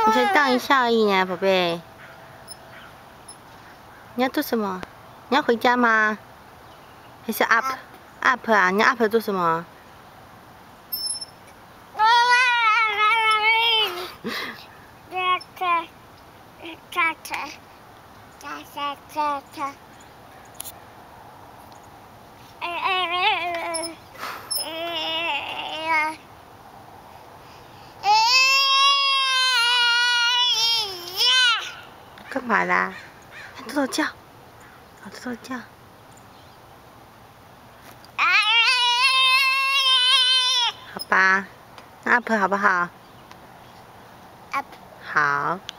你才荡一下而已呢，宝贝。你要做什么？你要回家吗？还是 up 啊？你要 up 做什么？干嘛啦？豆豆叫，豆豆叫。好吧，那 up 好不好？ up 好。